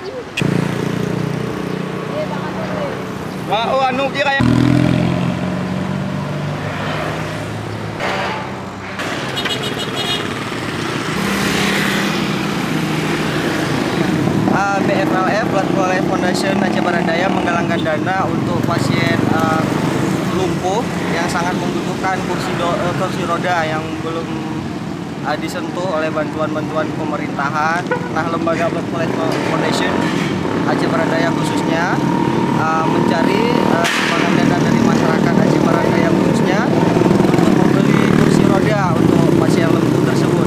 Oh, anu dia kayak BFLF Blood for Life Foundation Aceh Barat Daya menggalangkan dana untuk pasien lumpuh yang sangat membutuhkan kursi roda yang belum disentuh oleh bantuan-bantuan pemerintahan. Nah, lembaga Blood for Life Foundation Aceh Barat Daya khususnya mencari sumbangan dana dari masyarakat Aceh Barat Daya khususnya untuk membeli kursi roda untuk pasien lumpuh tersebut.